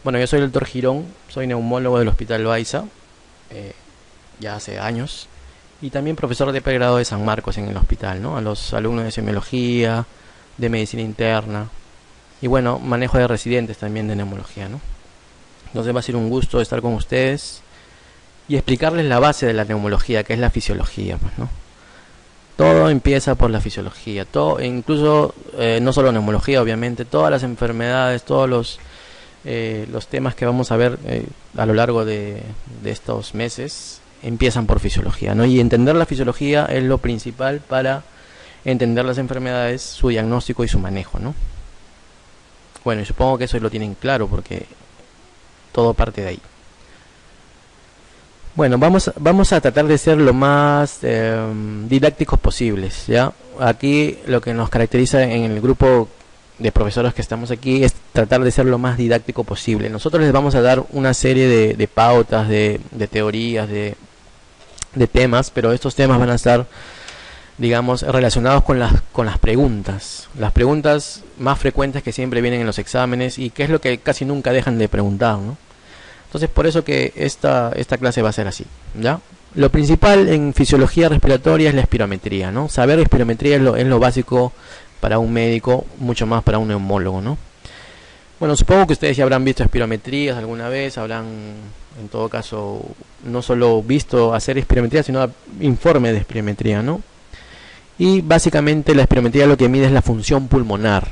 Bueno, yo soy el doctor Girón, soy neumólogo del Hospital Baiza, eh, ya hace años, y también profesor de pregrado de San Marcos en el hospital, ¿no? A los alumnos de semiología, de medicina interna, y bueno, manejo de residentes también de neumología, ¿no? Entonces va a ser un gusto estar con ustedes y explicarles la base de la neumología, que es la fisiología, pues, ¿no? Todo empieza por la fisiología, todo, incluso no solo neumología, obviamente, todas las enfermedades, todos los temas que vamos a ver a lo largo de estos meses empiezan por fisiología, ¿no? Y entender la fisiología es lo principal para entender las enfermedades, su diagnóstico y su manejo, ¿no? Bueno, y supongo que eso lo tienen claro porque todo parte de ahí. Bueno, vamos a tratar de ser lo más didácticos posibles, ¿ya? Aquí lo que nos caracteriza en el grupo de profesores que estamos aquí es tratar de ser lo más didáctico posible. Nosotros les vamos a dar una serie de pautas, de teorías, de temas, pero estos temas van a estar, digamos, relacionados con las preguntas. Las preguntas más frecuentes que siempre vienen en los exámenes y que es lo que casi nunca dejan de preguntar, ¿no? Entonces, por eso que esta clase va a ser así, ¿ya? Lo principal en fisiología respiratoria es la espirometría, ¿no? Saber espirometría es lo básico para un médico, mucho más para un neumólogo, ¿no? Bueno, supongo que ustedes ya habrán visto espirometrías alguna vez, habrán, en todo caso, no solo visto hacer espirometría, sino informe de espirometría, ¿no? Y básicamente la espirometría lo que mide es la función pulmonar,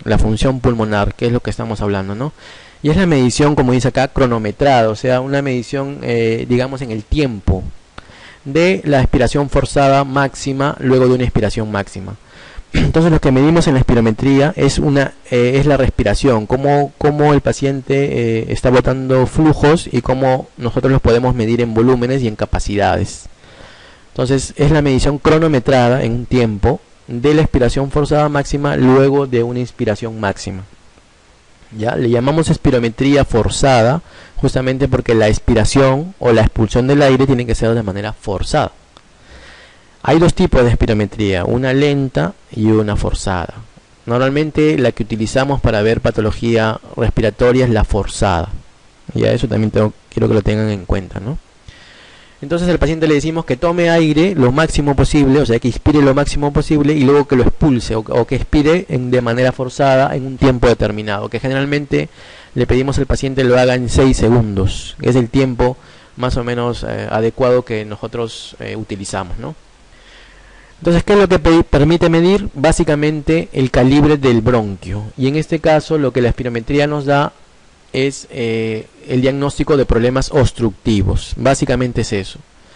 que es lo que estamos hablando, ¿no? Y es la medición, como dice acá, cronometrada, o sea, una medición, digamos, en el tiempo de la expiración forzada máxima luego de una expiración máxima. Entonces lo que medimos en la espirometría es la respiración, cómo el paciente está botando flujos y cómo nosotros los podemos medir en volúmenes y en capacidades. Entonces es la medición cronometrada en un tiempo de la expiración forzada máxima luego de una inspiración máxima. ¿Ya? Le llamamos espirometría forzada justamente porque la expiración o la expulsión del aire tiene que ser de manera forzada. Hay dos tipos de espirometría, una lenta y una forzada. Normalmente la que utilizamos para ver patología respiratoria es la forzada. Ya eso también quiero que lo tengan en cuenta, ¿no? Entonces al paciente le decimos que tome aire lo máximo posible, o sea que inspire lo máximo posible y luego que lo expulse o que expire de manera forzada en un tiempo determinado, que generalmente le pedimos al paciente lo haga en 6 segundos, que es el tiempo más o menos adecuado que nosotros utilizamos, ¿no? Entonces, ¿qué es lo que permite medir? Básicamente el calibre del bronquio, y en este caso lo que la espirometría nos da es el diagnóstico de problemas obstructivos. Básicamente es eso.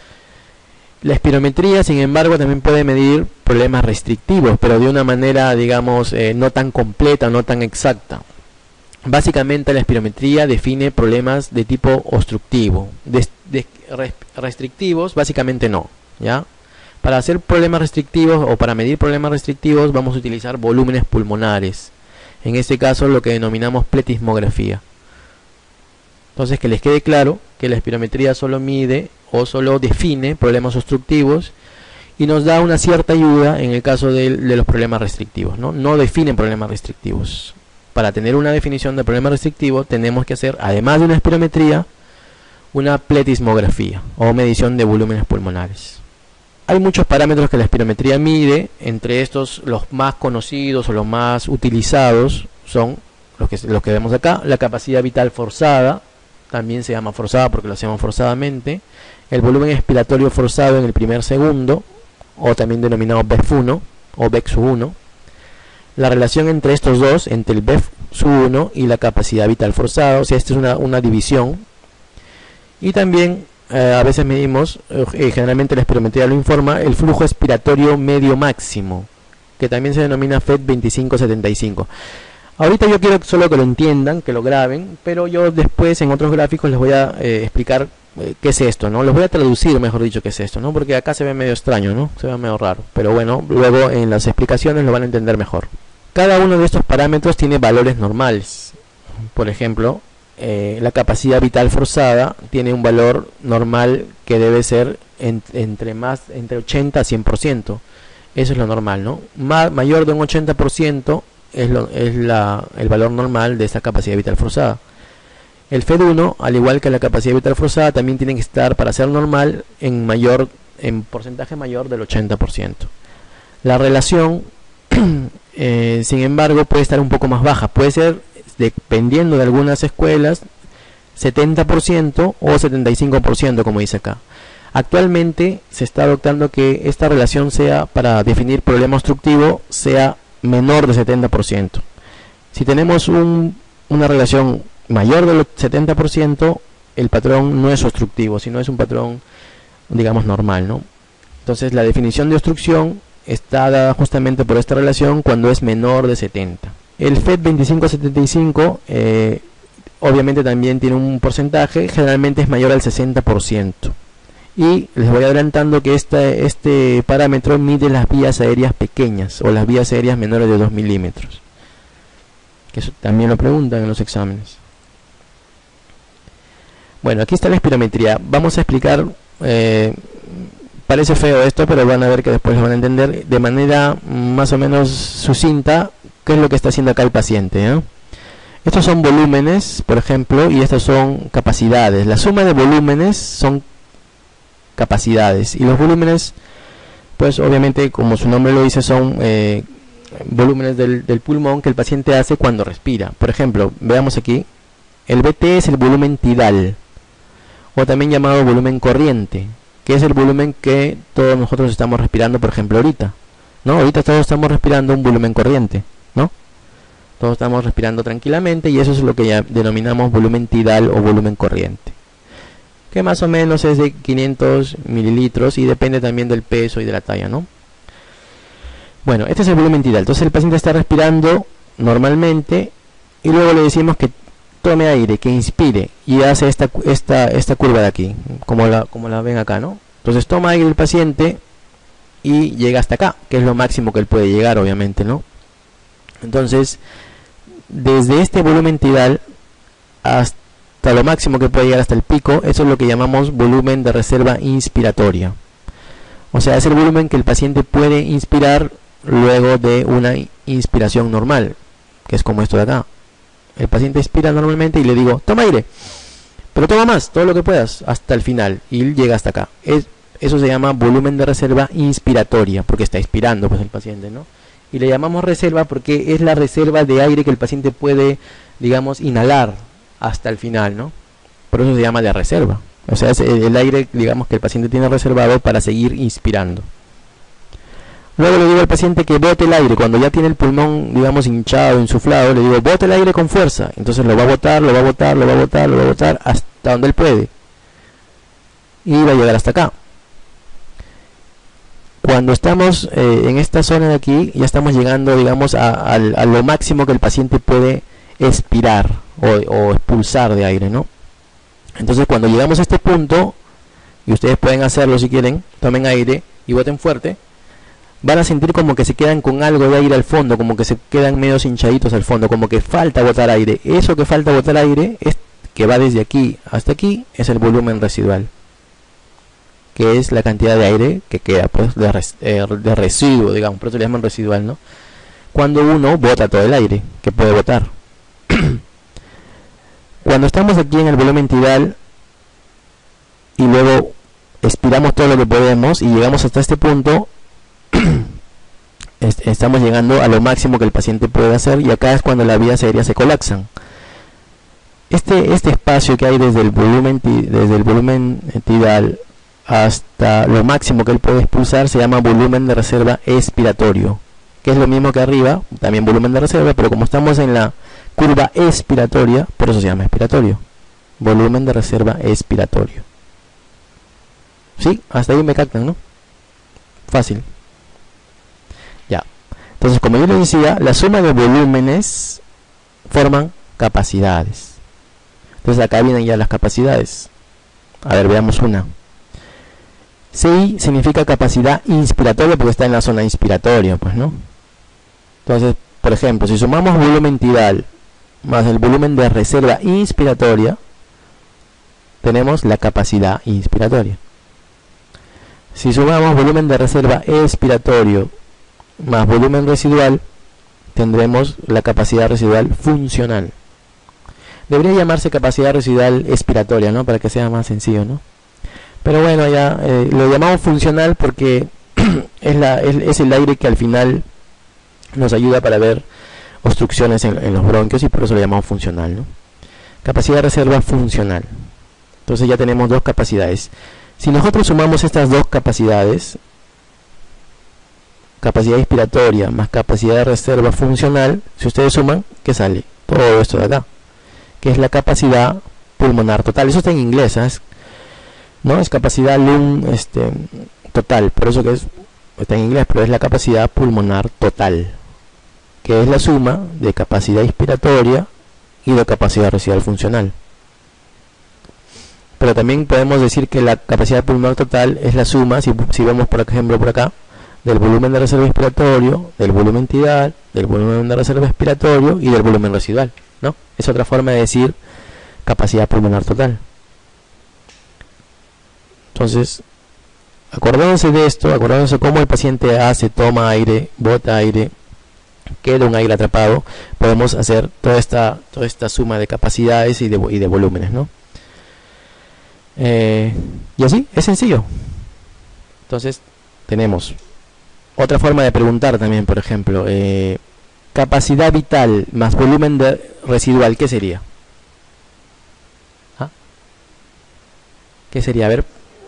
La espirometría, sin embargo, también puede medir problemas restrictivos, pero de una manera, digamos, no tan completa, no tan exacta. Básicamente la espirometría define problemas de tipo obstructivo. Restrictivos, básicamente no, ¿ya? Para hacer problemas restrictivos o para medir problemas restrictivos vamos a utilizar volúmenes pulmonares. En este caso lo que denominamos pletismografía. Entonces, que les quede claro que la espirometría solo mide o solo define problemas obstructivos y nos da una cierta ayuda en el caso de los problemas restrictivos, ¿no? No define problemas restrictivos. Para tener una definición de problema restrictivo tenemos que hacer, además de una espirometría, una pletismografía o medición de volúmenes pulmonares. Hay muchos parámetros que la espirometría mide, entre estos los más conocidos o los más utilizados son los que vemos acá: la capacidad vital forzada, también se llama forzada porque lo hacemos forzadamente, el volumen expiratorio forzado en el primer segundo, o también denominado BEF1 o BEC-1, la relación entre estos dos, entre el BEF-1 y la capacidad vital forzada, o sea, esta es una división, y también a veces medimos, generalmente la espirometría lo informa, el flujo expiratorio medio máximo, que también se denomina FED 2575. Ahorita yo quiero solo que lo entiendan, que lo graben, pero yo después en otros gráficos les voy a explicar qué es esto, ¿no? Les voy a traducir, mejor dicho, qué es esto, ¿no? Porque acá se ve medio extraño, ¿no? Se ve medio raro, pero bueno, luego en las explicaciones lo van a entender mejor. Cada uno de estos parámetros tiene valores normales. Por ejemplo, la capacidad vital forzada tiene un valor normal que debe ser entre 80 a 100%. Eso es lo normal, ¿no? Mayor de un 80% es el valor normal de esta capacidad vital forzada. El FED1, al igual que la capacidad vital forzada, también tiene que estar, para ser normal, en porcentaje mayor del 80%. La relación, sin embargo, puede estar un poco más baja. Puede ser, dependiendo de algunas escuelas, 70% o 75%, como dice acá. Actualmente se está adoptando que esta relación sea, para definir problema obstructivo, sea menor de 70%. Si tenemos una relación mayor del 70%, el patrón no es obstructivo, sino es un patrón, digamos, normal, ¿no? Entonces la definición de obstrucción está dada justamente por esta relación cuando es menor de 70. El FED 2575 obviamente también tiene un porcentaje, generalmente es mayor al 60%. Y les voy adelantando que este parámetro mide las vías aéreas pequeñas o las vías aéreas menores de 2 milímetros. Que eso también lo preguntan en los exámenes. Bueno, aquí está la espirometría. Vamos a explicar, parece feo esto, pero van a ver que después lo van a entender de manera más o menos sucinta qué es lo que está haciendo acá el paciente, ¿eh? Estos son volúmenes, por ejemplo, y estas son capacidades. La suma de volúmenes son capacidades, y los volúmenes, pues obviamente, como su nombre lo dice, son volúmenes del pulmón que el paciente hace cuando respira. Por ejemplo, veamos aquí, el VT es el volumen tidal, o también llamado volumen corriente, que es el volumen que todos nosotros estamos respirando, por ejemplo, ahorita, ¿no? Ahorita todos estamos respirando un volumen corriente, ¿no? Todos estamos respirando tranquilamente, y eso es lo que ya denominamos volumen tidal o volumen corriente, que más o menos es de 500 mililitros y depende también del peso y de la talla, ¿no? Bueno, este es el volumen tidal. Entonces el paciente está respirando normalmente y luego le decimos que tome aire, que inspire, y hace esta curva de aquí, como la ven acá, ¿no? Entonces toma aire el paciente y llega hasta acá, que es lo máximo que él puede llegar, obviamente, ¿no? Entonces, desde este volumen tidal hasta lo máximo que puede llegar, hasta el pico, eso es lo que llamamos volumen de reserva inspiratoria. O sea, es el volumen que el paciente puede inspirar luego de una inspiración normal, que es como esto de acá. El paciente inspira normalmente y le digo, toma aire, pero toma más, todo lo que puedas, hasta el final, y él llega hasta acá. Eso se llama volumen de reserva inspiratoria, porque está inspirando, pues, el paciente, ¿no? Y le llamamos reserva porque es la reserva de aire que el paciente puede, digamos, inhalar hasta el final, ¿no? Por eso se llama de reserva. O sea, es el aire, digamos, que el paciente tiene reservado para seguir inspirando. Luego le digo al paciente que bote el aire. Cuando ya tiene el pulmón, digamos, hinchado, insuflado, le digo, bote el aire con fuerza. Entonces lo va a botar, lo va a botar, lo va a botar, lo va a botar hasta donde él puede. Y va a llegar hasta acá. Cuando estamos en esta zona de aquí, ya estamos llegando, digamos, a lo máximo que el paciente puede expirar o expulsar de aire, ¿no? Entonces cuando llegamos a este punto, y ustedes pueden hacerlo si quieren, tomen aire y boten fuerte, van a sentir como que se quedan con algo de aire al fondo, como que se quedan medio hinchaditos al fondo, como que falta botar aire. Eso que falta botar aire, es que va desde aquí hasta aquí, es el volumen residual, que es la cantidad de aire que queda, pues, de residuo, digamos, por eso le llaman residual, ¿no? Cuando uno bota todo el aire que puede botar. Cuando estamos aquí en el volumen tidal y luego expiramos todo lo que podemos y llegamos hasta este punto, estamos llegando a lo máximo que el paciente puede hacer, y acá es cuando las vías aéreas se colapsan. Este espacio que hay desde el volumen tidal hasta lo máximo que él puede expulsar se llama volumen de reserva expiratorio, que es lo mismo que arriba, también volumen de reserva, pero como estamos en la curva expiratoria, por eso se llama expiratorio. Volumen de reserva expiratorio. ¿Sí? Hasta ahí me captan, ¿no? Fácil. Ya. Entonces, como yo les decía, la suma de volúmenes forman capacidades. Entonces acá vienen ya las capacidades. A ver, veamos una. CI significa capacidad inspiratoria porque está en la zona inspiratoria, pues, ¿no? Entonces, por ejemplo, si sumamos volumen tidal más el volumen de reserva inspiratoria, tenemos la capacidad inspiratoria. Si sumamos volumen de reserva expiratorio más volumen residual, tendremos la capacidad residual funcional. Debería llamarse capacidad residual expiratoria, ¿no? Para que sea más sencillo, ¿no? Pero bueno, ya lo llamamos funcional porque es el aire que al final nos ayuda para ver obstrucciones en los bronquios, y por eso lo llamamos funcional, ¿no? Capacidad de reserva funcional. Entonces ya tenemos dos capacidades. Si nosotros sumamos estas dos capacidades, capacidad inspiratoria más capacidad de reserva funcional, si ustedes suman, ¿qué sale? Todo esto de acá, que es la capacidad pulmonar total. Eso está en inglés, ¿sabes? ¿No? Es capacidad lung total, por eso que está en inglés, pero es la capacidad pulmonar total, que es la suma de capacidad inspiratoria y de capacidad residual funcional. Pero también podemos decir que la capacidad pulmonar total es la suma, si vemos por ejemplo por acá, del volumen de reserva inspiratorio, del volumen tidal, del volumen de reserva expiratorio y del volumen residual, ¿no? Es otra forma de decir capacidad pulmonar total. Entonces, acordándose de esto, acordándose cómo el paciente toma aire, bota aire, queda un aire atrapado, podemos hacer toda esta suma de capacidades y de volúmenes, ¿no? Y así, es sencillo. Entonces, tenemos otra forma de preguntar también, por ejemplo, capacidad vital más volumen residual, ¿qué sería? ¿Ah? ¿Qué sería? A ver,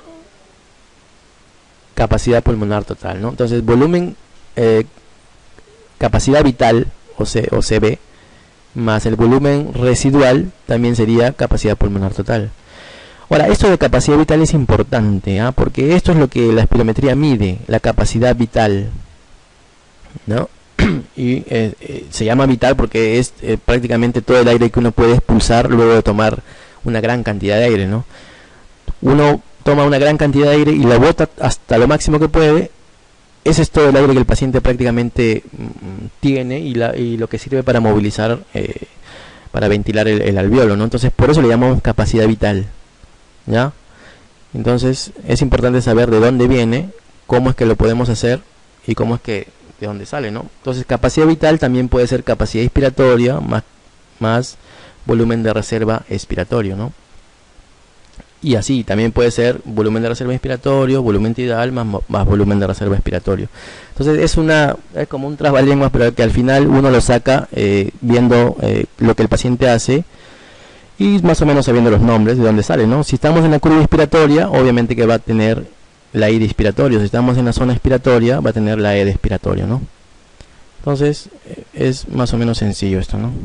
capacidad pulmonar total, ¿no? Entonces, volumen, capacidad vital, o CB, más el volumen residual, también sería capacidad pulmonar total. Ahora, esto de capacidad vital es importante, porque esto es lo que la espirometría mide, la capacidad vital, ¿no? Y se llama vital porque es prácticamente todo el aire que uno puede expulsar luego de tomar una gran cantidad de aire, ¿no? Uno toma una gran cantidad de aire y la bota hasta lo máximo que puede. Ese es todo el aire que el paciente prácticamente tiene y lo que sirve para movilizar, para ventilar el alveolo, ¿no? Entonces, por eso le llamamos capacidad vital, ¿ya? Entonces es importante saber de dónde viene, cómo es que lo podemos hacer y cómo es que de dónde sale, ¿no? Entonces capacidad vital también puede ser capacidad inspiratoria más volumen de reserva expiratorio, ¿no? Y así también puede ser volumen de reserva inspiratorio, volumen tidal más volumen de reserva expiratorio. Entonces es como un trabalenguas, pero que al final uno lo saca viendo lo que el paciente hace y más o menos sabiendo los nombres de dónde sale, ¿no? Si estamos en la curva inspiratoria, obviamente que va a tener la aire inspiratorio. Si estamos en la zona expiratoria, va a tener la aire expiratorio, ¿no? Entonces es más o menos sencillo esto, ¿no?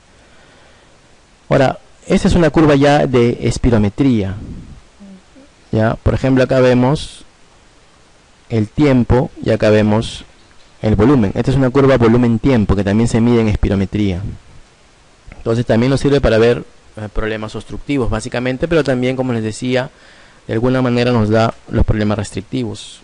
Ahora, esta es una curva ya de espirometría, ya. Por ejemplo, acá vemos el tiempo y acá vemos el volumen. Esta es una curva volumen-tiempo que también se mide en espirometría. Entonces también nos sirve para ver problemas obstructivos básicamente, pero también, como les decía, de alguna manera nos da los problemas restrictivos.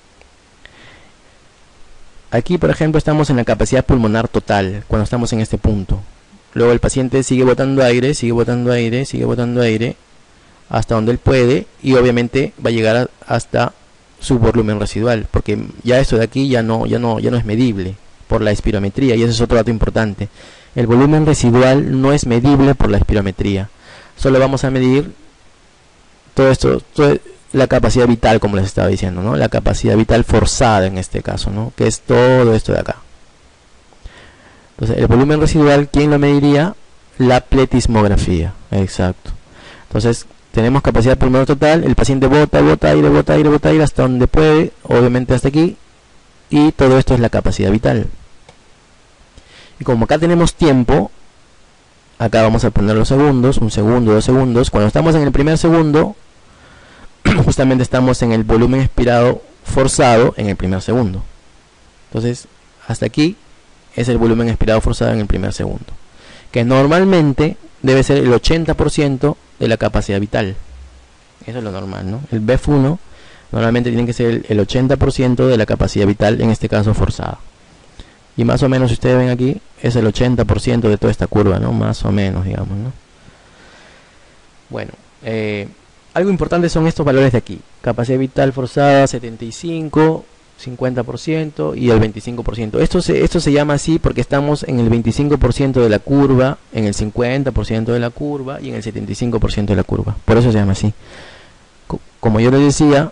Aquí, por ejemplo, estamos en la capacidad pulmonar total cuando estamos en este punto. Luego el paciente sigue botando aire, sigue botando aire, sigue botando aire hasta donde él puede, y obviamente va a llegar hasta su volumen residual, porque ya esto de aquí ya no es medible por la espirometría, y ese es otro dato importante. El volumen residual no es medible por la espirometría. Solo vamos a medir todo esto, la capacidad vital, como les estaba diciendo, ¿no? La capacidad vital forzada en este caso, ¿no? Que es todo esto de acá. Entonces, el volumen residual, ¿quién lo mediría? La pletismografía. Exacto. Entonces, tenemos capacidad pulmonar total, el paciente bota aire hasta donde puede, obviamente hasta aquí, y todo esto es la capacidad vital. Y como acá tenemos tiempo, acá vamos a poner los segundos, 1 segundo, 2 segundos. Cuando estamos en el primer segundo, justamente estamos en el volumen expirado forzado en el primer segundo. Entonces, hasta aquí es el volumen expirado forzado en el primer segundo, que normalmente debe ser el 80% de la capacidad vital. Eso es lo normal, ¿no? El BEF1 normalmente tiene que ser el 80% de la capacidad vital, en este caso forzada. Y más o menos, si ustedes ven aquí, es el 80% de toda esta curva, ¿no? Más o menos, digamos, ¿no? Bueno, algo importante son estos valores de aquí. Capacidad vital forzada 75, 50% y el 25%. Esto se llama así porque estamos en el 25% de la curva, en el 50% de la curva y en el 75% de la curva. Por eso se llama así. Como yo les decía,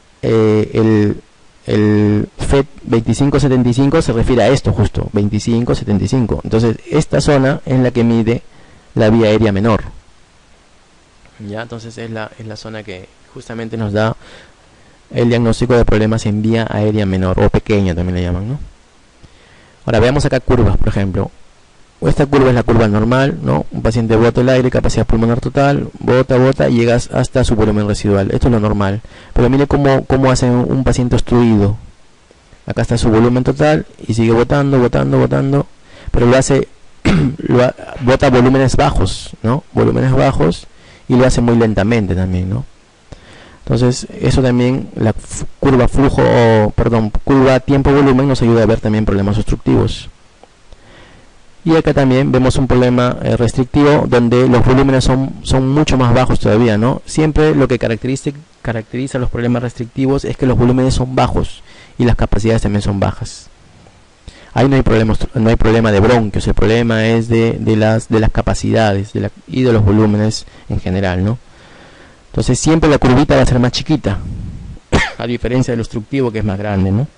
el FET 25-75 se refiere a esto justo, 25-75. Entonces, esta zona es la que mide la vía aérea menor. Ya, entonces es la zona que justamente nos da el diagnóstico de problemas en vía aérea menor o pequeña también le llaman, ¿no? Ahora veamos acá curvas, por ejemplo. Esta curva es la curva normal, ¿no? Un paciente bota el aire, capacidad pulmonar total, bota y llegas hasta su volumen residual. Esto es lo normal. Pero mire cómo hace un paciente obstruido. Acá está su volumen total y sigue botando, pero lo hace bota volúmenes bajos, ¿no? Volúmenes bajos y lo hace muy lentamente también, ¿no? Entonces, eso también, la curva curva tiempo-volumen nos ayuda a ver también problemas obstructivos. Y acá también vemos un problema restrictivo donde los volúmenes son mucho más bajos todavía, ¿no? Siempre lo que caracteriza los problemas restrictivos es que los volúmenes son bajos y las capacidades también son bajas. Ahí no hay problema de bronquios, el problema es de las capacidades y de los volúmenes en general, ¿no? Entonces siempre la curvita va a ser más chiquita, a diferencia del obstructivo que es más grande, ¿no?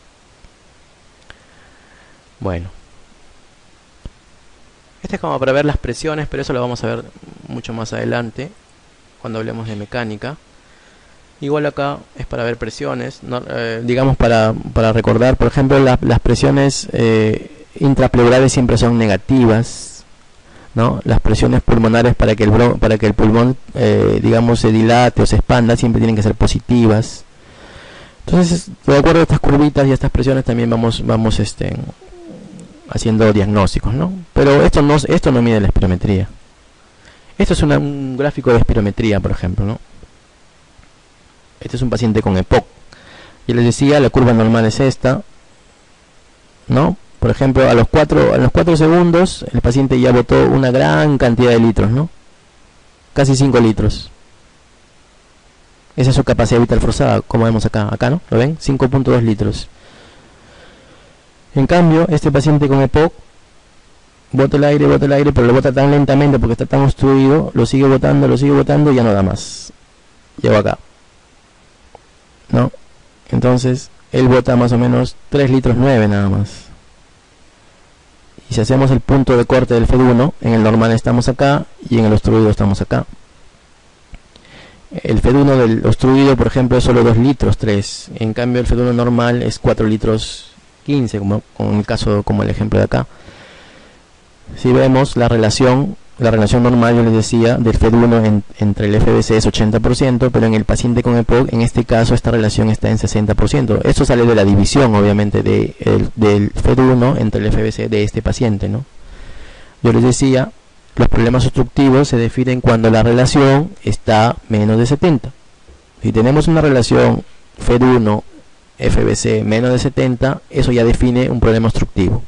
Bueno. Este es como para ver las presiones, pero eso lo vamos a ver mucho más adelante, cuando hablemos de mecánica. Igual acá es para ver presiones, ¿no? Digamos para recordar, por ejemplo, las presiones intrapleurales siempre son negativas, ¿no? Las presiones pulmonares para que el pulmón digamos se dilate o se expanda siempre tienen que ser positivas. Entonces, de acuerdo a estas curvitas y a estas presiones también vamos haciendo diagnósticos, ¿no? Pero esto no mide la espirometría. Esto es un gráfico de espirometría, por ejemplo, ¿no? Este es un paciente con EPOC. Yo les decía, la curva normal es esta, ¿no? Por ejemplo, a los 4 segundos el paciente ya botó una gran cantidad de litros, ¿no? Casi 5 litros. Esa es su capacidad vital forzada, como vemos acá, ¿no? ¿Lo ven? 5.2 litros. En cambio, este paciente con EPOC bota el aire, pero lo bota tan lentamente porque está tan obstruido, lo sigue botando y ya no da más. Llego acá, ¿no? Entonces, él bota más o menos 3 litros 9 nada más. Y si hacemos el punto de corte del FED1, en el normal estamos acá y en el obstruido estamos acá. El FED1 del obstruido, por ejemplo, es solo 2 litros 3. En cambio, el FED1 normal es 4 litros 15, como el ejemplo de acá. Si vemos la relación normal, yo les decía, del FED1 entre el FBC es 80%, pero en el paciente con EPOC, en este caso, esta relación está en 60%. Esto sale de la división, obviamente, del FED1 entre el FBC de este paciente, ¿no? Yo les decía, los problemas obstructivos se definen cuando la relación está menos de 70. Si tenemos una relación FED1 FBC menos de 70, eso ya define un problema obstructivo.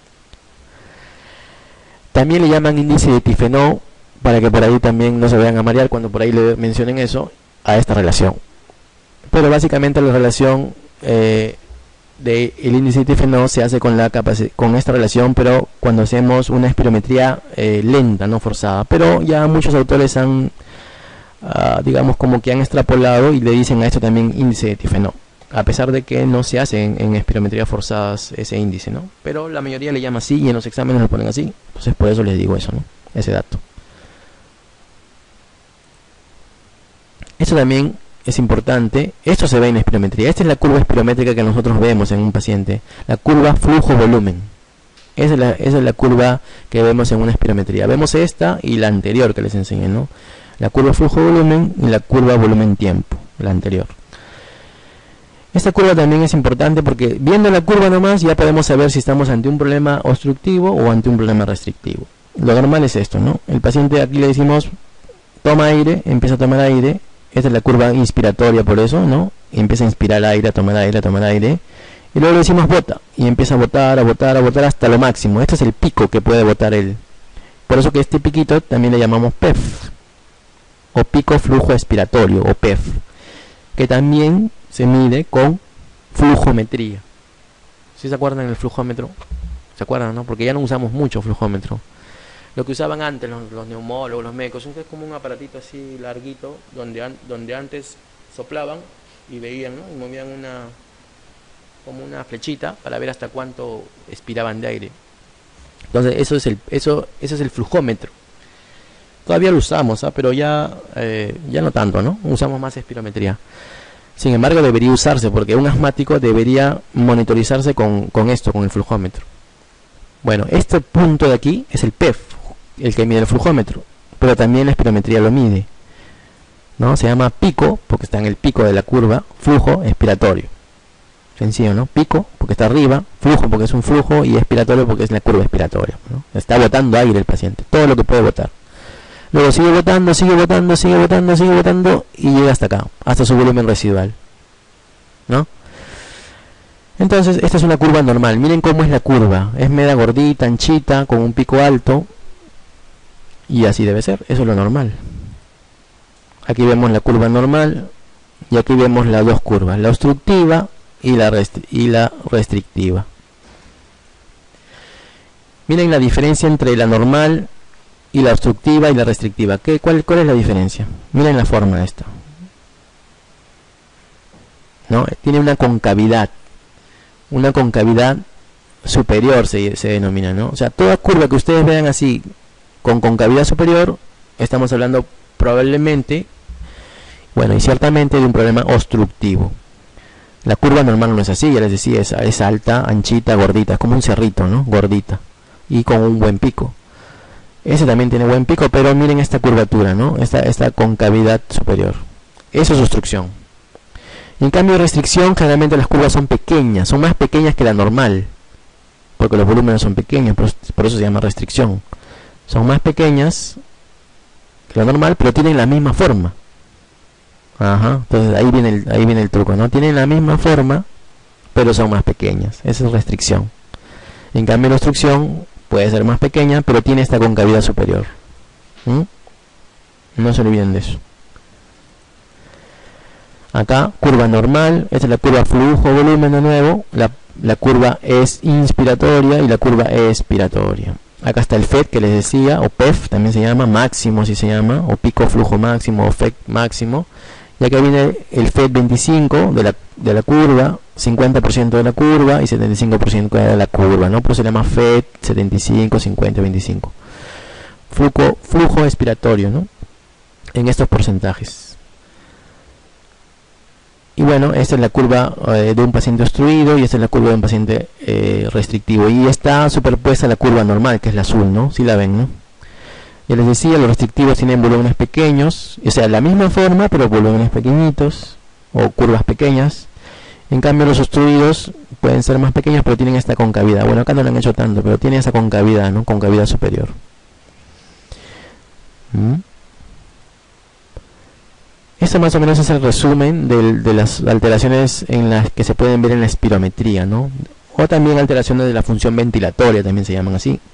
También le llaman índice de Tifenot, para que por ahí también no se vayan a marear cuando por ahí le mencionen eso, a esta relación. Pero básicamente la relación del índice de Tifenot se hace con esta relación, pero cuando hacemos una espirometría lenta, no forzada. Pero ya muchos autores han, digamos, como que han extrapolado y le dicen a esto también índice de Tifenot, a pesar de que no se hace en espirometrías forzadas ese índice, ¿no? Pero la mayoría le llama así y en los exámenes lo ponen así. Entonces por eso les digo eso, ¿no? Ese dato. Esto también es importante. Esto se ve en espirometría. Esta es la curva espirométrica que nosotros vemos en un paciente. La curva flujo-volumen. Esa es la curva que vemos en una espirometría. Vemos esta y la anterior que les enseñé, ¿no? La curva flujo-volumen y la curva volumen-tiempo, la anterior. Esta curva también es importante porque viendo la curva nomás ya podemos saber si estamos ante un problema obstructivo o ante un problema restrictivo. Lo normal es esto, ¿no? El paciente, aquí le decimos toma aire, empieza a tomar aire. Esta es la curva inspiratoria, por eso, ¿no? Empieza a inspirar aire, a tomar aire, a tomar aire. Y luego le decimos bota y empieza a botar hasta lo máximo. Este es el pico que puede botar él. Por eso que este piquito también le llamamos PEF o pico flujo expiratorio o PEF, que también se mide con flujometría. ¿Sí se acuerdan del flujómetro? ¿Se acuerdan, no? Porque ya no usamos mucho flujómetro. Lo que usaban antes los neumólogos, los médicos, es como un aparatito así larguito, donde antes soplaban y veían, ¿no? Y movían como una flechita para ver hasta cuánto expiraban de aire. Entonces eso es el flujómetro. Todavía lo usamos, pero ya no tanto, ¿no? Usamos más espirometría. Sin embargo, debería usarse porque un asmático debería monitorizarse con esto, con el flujómetro. Bueno, este punto de aquí es el PEF, el que mide el flujómetro, pero también la espirometría lo mide, ¿no? Se llama pico porque está en el pico de la curva, flujo expiratorio. Sencillo, ¿no? Pico porque está arriba, flujo porque es un flujo y expiratorio porque es la curva expiratoria, ¿no? Está botando aire el paciente, todo lo que puede botar. Luego sigue botando, sigue botando, sigue botando, sigue botando y llega hasta acá, hasta su volumen residual, ¿no? Entonces, esta es una curva normal. Miren cómo es la curva. Es media gordita, anchita, con un pico alto. Y así debe ser. Eso es lo normal. Aquí vemos la curva normal. Y aquí vemos las dos curvas. La obstructiva y la restrictiva. Miren la diferencia entre la normal y la obstructiva y la restrictiva. ¿Cuál es la diferencia? Miren la forma de esta, ¿no? Tiene una concavidad. Una concavidad superior se denomina, ¿no? O sea, toda curva que ustedes vean así con concavidad superior, estamos hablando probablemente, bueno, y ciertamente de un problema obstructivo. La curva normal no es así, ya les decía, es alta, anchita, gordita, es como un cerrito, ¿no? Gordita y con un buen pico. Ese también tiene buen pico, pero miren esta curvatura, ¿no? Esta concavidad superior. Eso es obstrucción. En cambio, restricción, generalmente las curvas son pequeñas, son más pequeñas que la normal, porque los volúmenes son pequeños, por eso se llama restricción. Son más pequeñas que la normal, pero tienen la misma forma. Ajá, entonces ahí viene el truco, ¿no? Tienen la misma forma, pero son más pequeñas. Esa es restricción. En cambio, la obstrucción puede ser más pequeña, pero tiene esta concavidad superior. No se olviden de eso. Acá, curva normal, esta es la curva flujo-volumen de nuevo, la curva es inspiratoria y la curva expiratoria. Acá está el FED que les decía, o PEF también se llama, máximo si se llama, o pico flujo máximo, o FED máximo. Y acá viene el FED 25 de la curva, 50% de la curva y 75% de la curva, ¿no? Pues se llama FED 75, 50, 25. Flujo expiratorio, ¿no? En estos porcentajes. Y bueno, esta es la curva de un paciente obstruido y esta es la curva de un paciente restrictivo. Y está superpuesta a la curva normal, que es la azul, ¿no? Si la ven, ¿no? Ya les decía, los restrictivos tienen volúmenes pequeños, o sea, la misma forma, pero volúmenes pequeñitos o curvas pequeñas. En cambio, los obstruidos pueden ser más pequeños, pero tienen esta concavidad. Bueno, acá no lo han hecho tanto, pero tienen esa concavidad, ¿no? Concavidad superior. Este más o menos es el resumen de las alteraciones en las que se pueden ver en la espirometría, ¿no? O también alteraciones de la función ventilatoria, también se llaman así.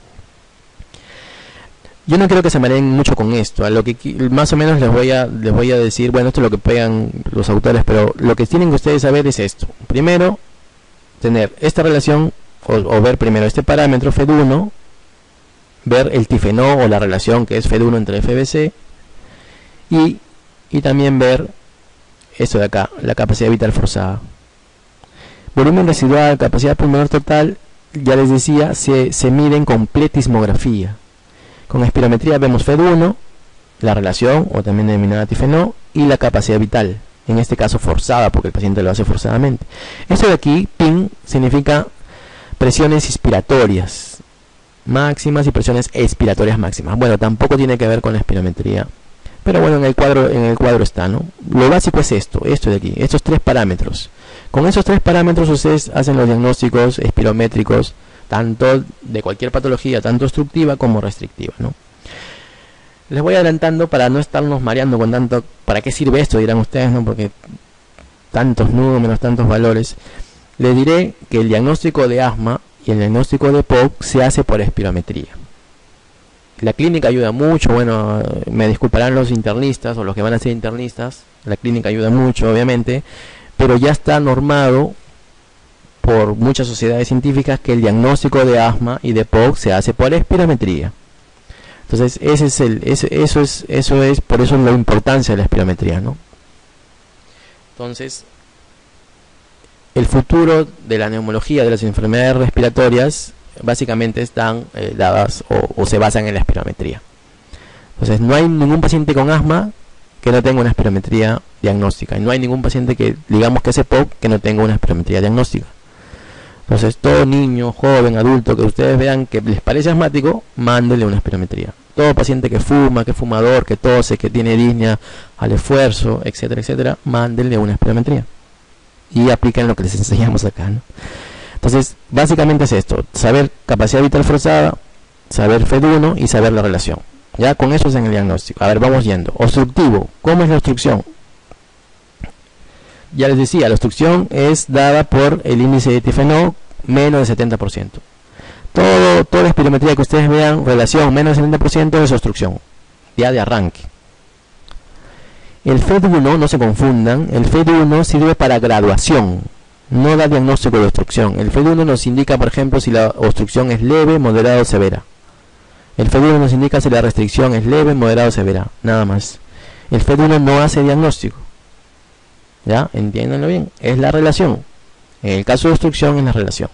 Yo no quiero que se mareen mucho con esto. A lo que más o menos les voy a decir, bueno, esto es lo que pegan los autores, pero lo que tienen que ustedes saber es esto. Primero, tener esta relación, o ver primero este parámetro FED1, ver el tifenó o la relación que es FED1 entre FBC, y también ver esto de acá, la capacidad vital forzada. Volumen residual, capacidad pulmonar total, ya les decía, se miden con pletismografía. Con espirometría vemos FED1, la relación, o también denominada tifenó, y la capacidad vital, en este caso forzada, porque el paciente lo hace forzadamente. Esto de aquí, PIN, significa presiones inspiratorias máximas y presiones expiratorias máximas. Bueno, tampoco tiene que ver con la espirometría, pero bueno, en el cuadro está, ¿no? Lo básico es esto de aquí, estos tres parámetros. Con esos tres parámetros ustedes hacen los diagnósticos espirométricos, tanto de cualquier patología, tanto obstructiva como restrictiva, ¿no? Les voy adelantando para no estarnos mareando con tanto, ¿para qué sirve esto?, dirán ustedes, ¿no? Porque tantos números, tantos valores. Les diré que el diagnóstico de asma y el diagnóstico de POC se hace por espirometría. La clínica ayuda mucho, bueno, me disculparán los internistas o los que van a ser internistas, la clínica ayuda mucho, obviamente, pero ya está normado por muchas sociedades científicas que el diagnóstico de asma y de POC se hace por espirometría. Entonces eso es por eso la importancia de la espirometría, ¿no? Entonces el futuro de la neumología, de las enfermedades respiratorias, básicamente están dadas o se basan en la espirometría. Entonces no hay ningún paciente con asma que no tenga una espirometría diagnóstica, y no hay ningún paciente que digamos que hace POC que no tenga una espirometría diagnóstica. Entonces todo niño, joven, adulto que ustedes vean que les parece asmático, mándenle una espirometría. Todo paciente que fuma, que es fumador, que tose, que tiene disnea al esfuerzo, etcétera, etcétera, mándenle una espirometría y apliquen lo que les enseñamos acá, ¿no? Entonces básicamente es esto: saber capacidad vital forzada, saber FED1 y saber la relación. Ya con eso es en el diagnóstico. A ver, vamos yendo. Obstructivo. ¿Cómo es la obstrucción? Ya les decía, la obstrucción es dada por el índice de tifenol menos de 70%. Toda la espirometría que ustedes vean, relación menos de 70% es obstrucción, ya de arranque. El FED1, no se confundan, el FED1 sirve para graduación, no da diagnóstico de obstrucción. El FED1 nos indica, por ejemplo, si la obstrucción es leve, moderada o severa. El FED1 nos indica si la restricción es leve, moderada o severa, nada más. El FED1 no hace diagnóstico. ¿Ya? Entiéndanlo bien, es la relación. En el caso de obstrucción es la relación.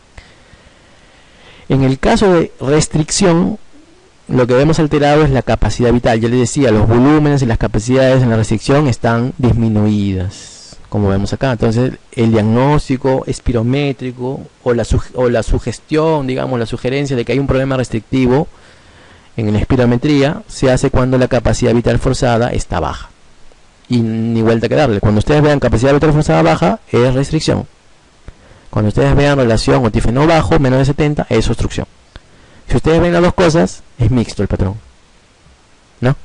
En el caso de restricción, lo que vemos alterado es la capacidad vital. Ya les decía, los volúmenes y las capacidades en la restricción están disminuidas, como vemos acá. Entonces el diagnóstico espirométrico o la sugestión, digamos, la sugerencia de que hay un problema restrictivo en la espirometría se hace cuando la capacidad vital forzada está baja. Y ni vuelta que darle. Cuando ustedes vean capacidad vital forzada baja, es restricción. Cuando ustedes vean relación o tifenol bajo, menos de 70, es obstrucción. Si ustedes ven las dos cosas, es mixto el patrón, ¿no?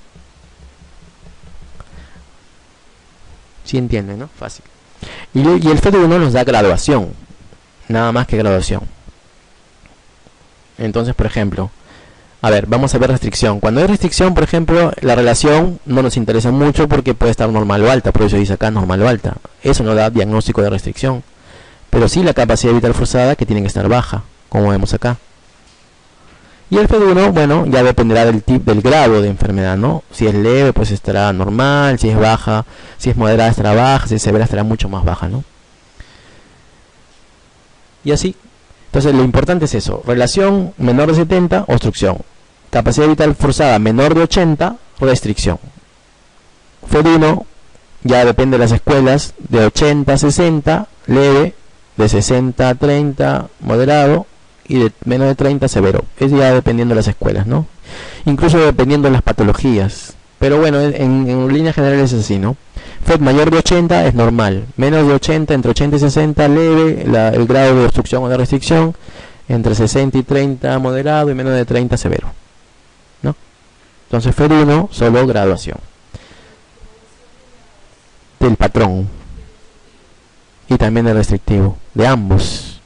¿Sí entienden, no? Fácil. Y el FED1 nos da graduación, nada más que graduación. Entonces, por ejemplo, a ver, vamos a ver restricción. Cuando hay restricción, por ejemplo, la relación no nos interesa mucho porque puede estar normal o alta, por eso dice acá normal o alta. Eso no da diagnóstico de restricción. Pero sí la capacidad vital forzada, que tiene que estar baja, como vemos acá. Y el FED1, bueno, ya dependerá del grado de enfermedad, ¿no? Si es leve, pues estará normal; si es baja, si es moderada, estará baja; si es severa, estará mucho más baja, ¿no? Y así. Entonces lo importante es eso: relación menor de 70, obstrucción; capacidad vital forzada menor de 80, restricción. FED1 ya depende de las escuelas, de 80 a 60, leve; de 60 a 30, moderado; y de menos de 30, severo. Es ya dependiendo de las escuelas, ¿no? Incluso dependiendo de las patologías. Pero bueno, en líneas generales es así, ¿no? FED mayor de 80 es normal; menos de 80, entre 80 y 60, leve; el grado de obstrucción o de restricción, entre 60 y 30, moderado; y menos de 30, severo, ¿no? Entonces FED1, solo graduación del patrón y también del restrictivo, de ambos.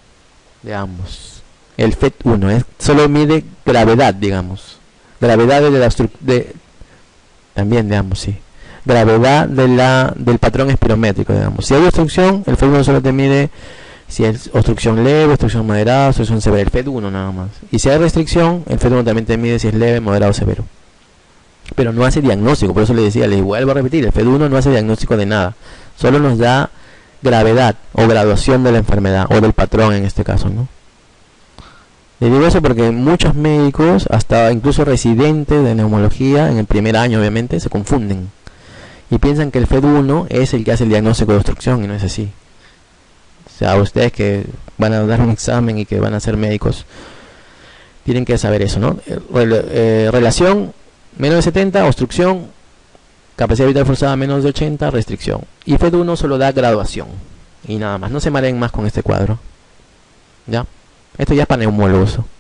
El FED1 solo mide gravedad, digamos, gravedad también de ambos, sí, gravedad del patrón espirométrico, digamos. Si hay obstrucción, el FED1 solo te mide si es obstrucción leve, obstrucción moderada, obstrucción severa, el FED1 nada más. Y si hay restricción, el FED1 también te mide si es leve, moderado o severo. Pero no hace diagnóstico, por eso les decía, les vuelvo a repetir, el FED1 no hace diagnóstico de nada, solo nos da gravedad o graduación de la enfermedad, o del patrón en este caso, ¿no? Le digo eso porque muchos médicos, hasta incluso residentes de neumología, en el primer año obviamente, se confunden y piensan que el FED1 es el que hace el diagnóstico de obstrucción, y no es así. O sea, ustedes que van a dar un examen y que van a ser médicos, tienen que saber eso, ¿no? Relación menos de 70, obstrucción; capacidad vital forzada menos de 80, restricción. Y FED1 solo da graduación y nada más. No se mareen más con este cuadro, ¿ya? Esto ya es para neumólogos.